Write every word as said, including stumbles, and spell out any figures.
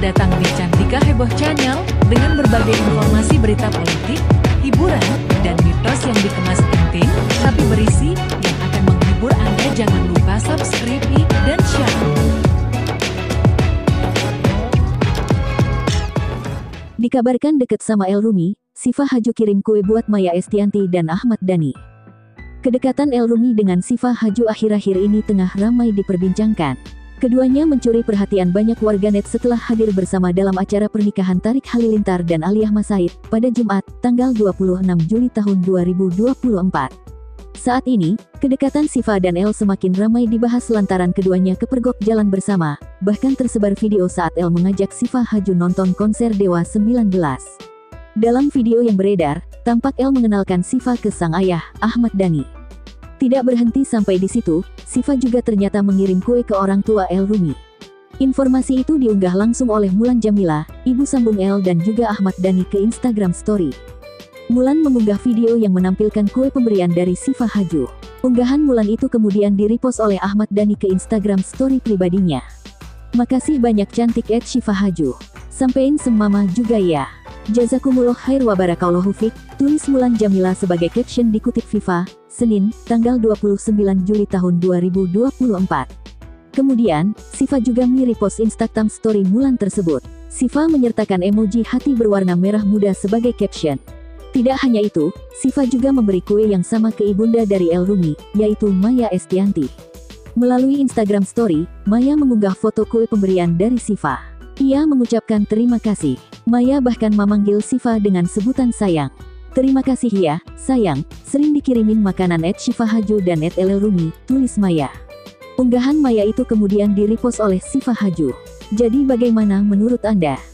Selamat datang di Cantika Heboh Channel dengan berbagai informasi berita politik, hiburan, dan mitos yang dikemas penting tapi berisi yang akan menghibur Anda. Jangan lupa subscribe dan share. Dikabarkan deket sama El Rumi, Syifa Haju kirim kue buat Maya Estianty dan Ahmad Dhani. Kedekatan El Rumi dengan Syifa Haju akhir-akhir ini tengah ramai diperbincangkan. Keduanya mencuri perhatian banyak warganet setelah hadir bersama dalam acara pernikahan Tarik Halilintar dan Aliyah Masaid pada Jumat, tanggal dua puluh enam Juli tahun dua ribu dua puluh empat. Saat ini, kedekatan Syifa dan El semakin ramai dibahas lantaran keduanya kepergok jalan bersama, bahkan tersebar video saat El mengajak Syifa Haju nonton konser Dewa sembilan belas. Dalam video yang beredar, tampak El mengenalkan Syifa ke sang ayah, Ahmad Dhani. Tidak berhenti sampai di situ, Syifa juga ternyata mengirim kue ke orang tua El Rumi. Informasi itu diunggah langsung oleh Mulan Jamila, ibu sambung El dan juga Ahmad Dhani ke Instagram Story. Mulan mengunggah video yang menampilkan kue pemberian dari Syifa Haju. Unggahan Mulan itu kemudian di-repost oleh Ahmad Dhani ke Instagram Story pribadinya. Makasih banyak cantik at Syifa Haju. Sampein semama juga ya. Jazakumullah khair wa barakallahu fik, tulis Mulan Jamila sebagai caption dikutip Viva, Senin, tanggal dua puluh sembilan Juli tahun dua ribu dua puluh empat. Kemudian, Syifa juga mi-repost Instagram story Mulan tersebut. Syifa menyertakan emoji hati berwarna merah muda sebagai caption. Tidak hanya itu, Syifa juga memberi kue yang sama ke ibunda dari El Rumi, yaitu Maya Estianty. Melalui Instagram Story, Maya mengunggah foto kue pemberian dari Syifa. Ia mengucapkan terima kasih. Maya bahkan memanggil Syifa dengan sebutan sayang. Terima kasih ya, sayang, sering dikirimin makanan at Syifa Haju dan at El Rumi, tulis Maya. Unggahan Maya itu kemudian di-repost oleh Syifa Haju. Jadi bagaimana menurut Anda?